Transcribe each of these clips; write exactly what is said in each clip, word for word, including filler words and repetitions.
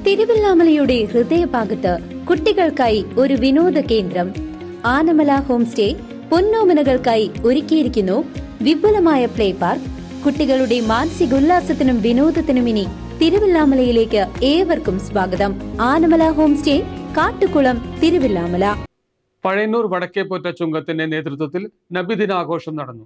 തിരുവല്ലാമലയുടെ ഹൃദയഭാഗത്ത് കുട്ടികൾക്കായി ഒരു വിനോദ കേന്ദ്രം ആനമല ഹോം സ്റ്റേ പൊന്നോമനകൾക്കായി ഒരുക്കിയിരിക്കുന്നു വിപുലമായ പ്ലേ പാർക്ക്. കുട്ടികളുടെ മാനസിക ഉല്ലാസത്തിനും വിനോദത്തിനും ഇനി തിരുവല്ലാമലയിലേക്ക് ഏവർക്കും സ്വാഗതം. Anamala home stay, Kattukulam, Thiruvallamala. പഴയന്നൂർ വടക്കേപ്പോറ്റ ചുങ്കത്തിന്റെ നേതൃത്വത്തിൽ നബിദിനാഘോഷം നടന്നു.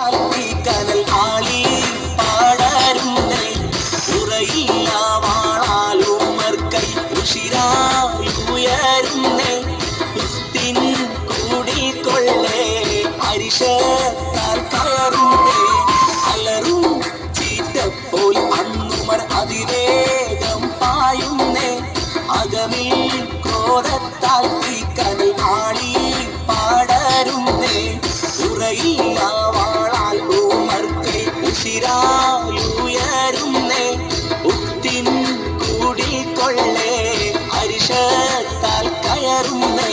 അതിവേഗം പായുന്നേ അകമിൽ ക്രോധത്താൽ തീക്കനൽ ആളി പാടരുന്നേ ഉറയില്ല വാളാൽ ഊമർക്കെ ഉശിരായുയരുന്നേ ഉത്തിൻ കൂടിക്കൊള്ളേ അരിശത്താൽ കയറുന്നേ.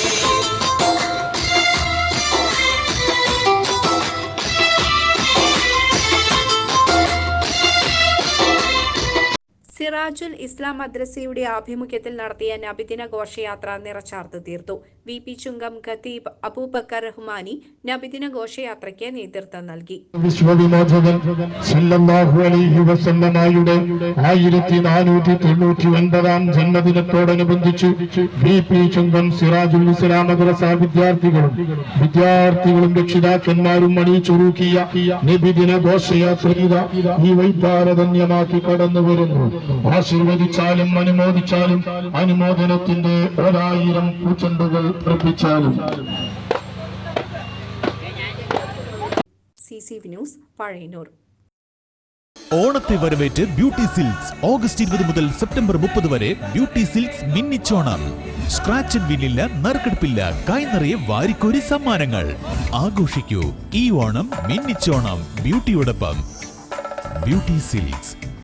സിറാജുൽ ഇസ്ലാം മദ്രസയുടെ ആഭിമുഖ്യത്തിൽ നടത്തിയ നബിദിന ഘോഷയാത്ര നിറച്ചാർത്ത് തീർത്തു. വി പി ചുങ്കം ഖതീബ് അബൂബക്കർ റഹ്മാനി നബിദിന ഘോഷയാത്രയ്ക്ക് നേതൃത്വം നൽകി. വിശ്വവിമോചകൻ സല്ലല്ലാഹു അലൈഹി വസല്ലമയുടെ ആയിരത്തി നാനൂറ്റി തൊണ്ണൂറ്റി ഒൻപതാം ജന്മദിനത്തോടനുബന്ധിച്ച് വി പി ചുങ്കം സിറാജുൽ ഇസ്ലാം മദ്രസ വിദ്യാർത്ഥികളും വിദ്യാർത്ഥികളും രക്ഷിതാക്കന്മാരും അണിയിച്ചൊരുക്കിയ നബിദിന ഘോഷയാത്ര ഈ വൈത്താരധന്യമാക്കി കടന്നു വരുന്നു. ആശീർവദിച്ചാലും അനുമോദിച്ചാലും അനുമോദനത്തിന്റെ ഒരായിരം പൂച്ചെണ്ടുകൾ അർപ്പിച്ചാലും. C C V news, Pazhayannur. ഓണത്തെ വരവേറ്റ് ബ്യൂട്ടി സിൽക്സ് ഓഗസ്റ്റ് ഇരുപത് മുതൽ സെപ്റ്റംബർ മുപ്പത് വരെ ബ്യൂട്ടി സിൽക്സ് മിന്നിച്ചോണം. സ്ക്രാച്ച് ആൻഡ് വിന്നില്ല, നറുക്കെടുപ്പില്ല, കൈനിറയെ വാരിക്കോരി സമ്മാനങ്ങൾ. ആഘോഷിക്കൂ ഈ ഓണം മിന്നിച്ചോണം ബ്യൂട്ടിയോടൊപ്പം. Beauty silks.